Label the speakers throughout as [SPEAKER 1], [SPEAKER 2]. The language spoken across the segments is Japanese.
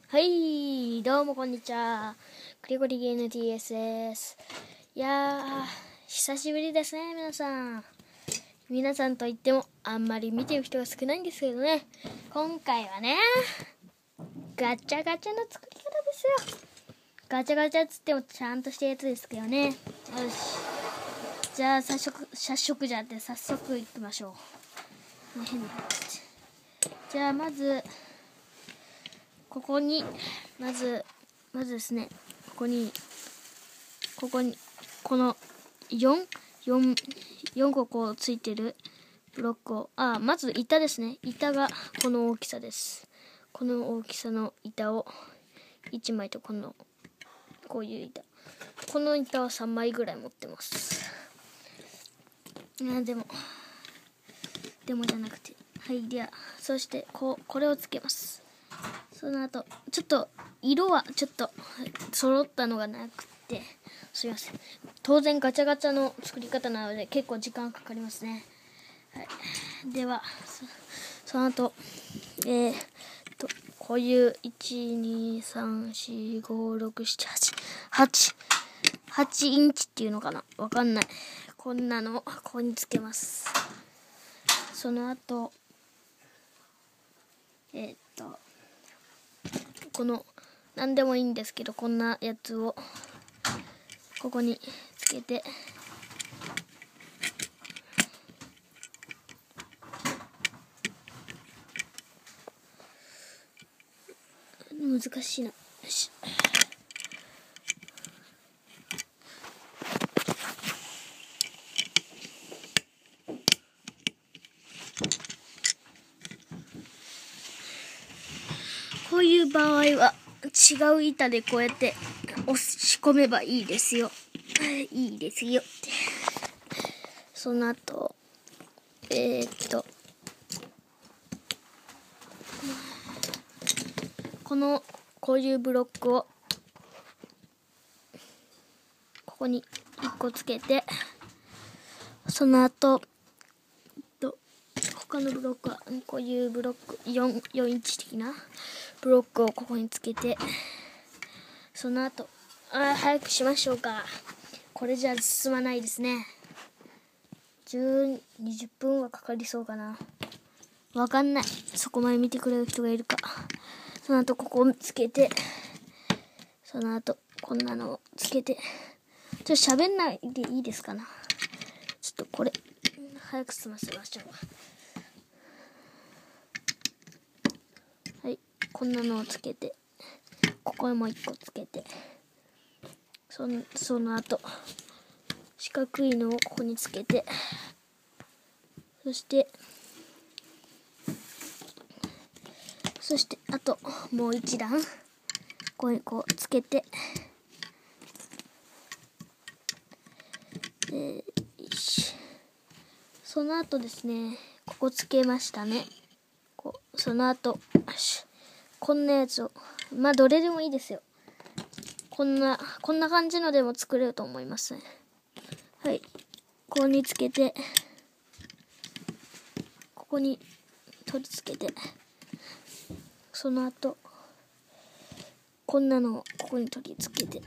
[SPEAKER 1] はい、どうもこんにちは。グリゴリゲーヌ TS です。いやー、久しぶりですね、皆さん。皆さんといっても、あんまり見てる人が少ないんですけどね。今回はね、ガチャガチャの作り方ですよ。ガチャガチャっつってもちゃんとしたやつですけどね。よし。じゃあ、早速行きましょう。変なやつ。じゃあ、まず、ここにまずですね、この4個こうついてるブロックを、まず板ですね。板がこの大きさです。この大きさの板を1枚とこういう板、この板は3枚ぐらい持ってます。でもじゃなくて、はい。ではそしてこれをつけます。その後ちょっと色はちょっと揃ったのがなくてすいません。当然ガチャガチャの作り方なので結構時間かかりますね。はい、ではその後こういう123456788インチっていうのかな、わかんない。こんなのをここにつけます。その後この何でもいいんですけど、こんなやつをここにつけて、難しいな。よし。こういう場合は違う板でこうやって押し込めばいいですよ。いいですよって。その後こういうブロックをここに1個つけて、その後他のブロックはこういうブロック4インチ的なブロックをここにつけて、その後早くしましょうか。これじゃ進まないですね。20分はかかりそうかな、わかんない。そこまで見てくれる人がいるか。その後ここをつけて、その後こんなのをつけて、ちょっと喋んないでいいですかな。ちょっとこれ早く済ませましょう。はい、こんなのをつけて、ここにも1個つけて、その後四角いのをここにつけて、そしてあともう一段ここにこうつけて、その後ですね、ここつけましたね。その後こんなやつを、どれでもいいですよ。こんな感じのでも作れると思いますね。はい、ここにつけて、ここに取り付けて、その後こんなのをここに取り付けて、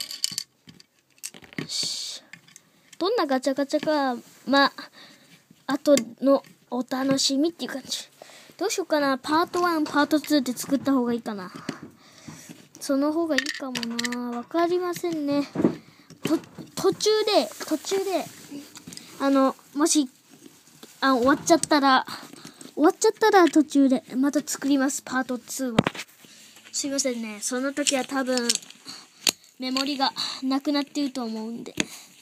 [SPEAKER 1] よし。どんなガチャガチャか後のお楽しみっていう感じ。どうしようかな。パート1パート2って作った方がいいかな。その方がいいかもな。わかりませんね。途中でもし終わっちゃったら途中でまた作ります。パート2は。すいませんね。その時は多分メモリがなくなっていると思うんで。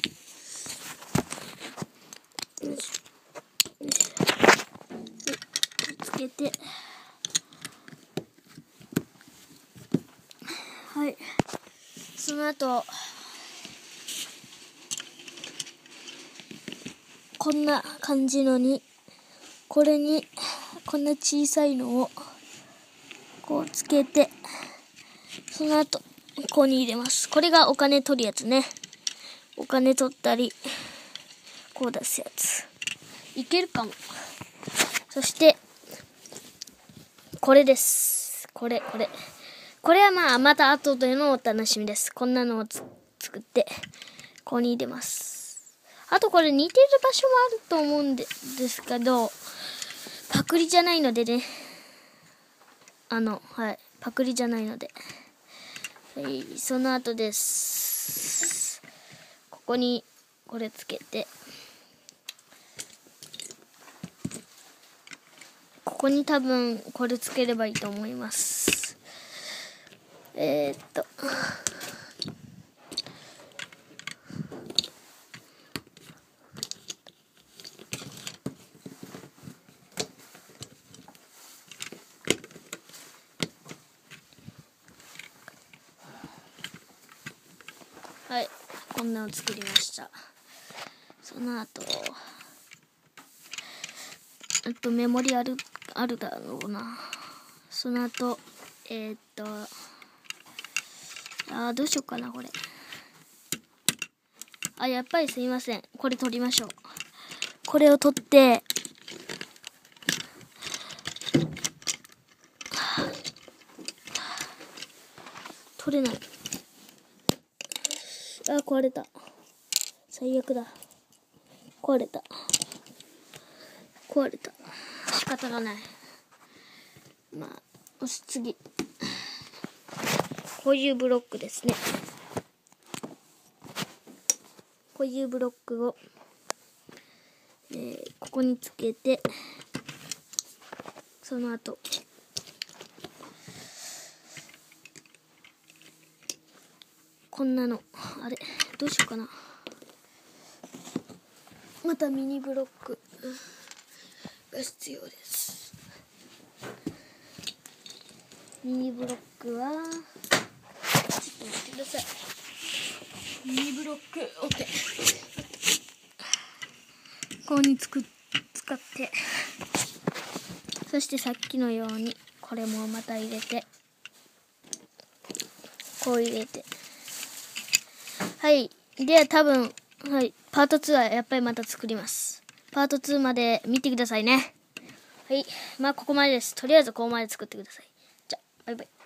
[SPEAKER 1] つけて、はい。その後こんな感じのに、これにこんな小さいのをこうつけて、その後ここに入れます。これがお金取るやつね。お金取ったりこう出すやついけるかも。そしてこれです。これこれはまた後でのお楽しみです。こんなのを作って、ここに入れます。あとこれ似てる場所もあると思うんですけど、パクリじゃないのでね。パクリじゃないので。はい、その後です。ここにこれつけて、ここに多分これつければいいと思います。はい、こんなの作りました。その後メモリあるだろうな。その後どうしようかなこれ。やっぱりすいません。これ取りましょう。これを取って、取れない。壊れた。最悪だ。壊れた。仕方がない。次。こういうブロックですね。こういうブロックを、ここにつけて、その後、こんなの、どうしようかな。またミニブロックが必要です。ミニブロックは、ちょっと待ってください。ミニブロック、OK。ここに使って、そしてさっきのように、これもまた入れて、こう入れて。はい。では多分、はい。パート2はやっぱりまた作ります。パート2まで見てくださいね。はい。ここまでです。とりあえずここまで作ってください。じゃあ、バイバイ。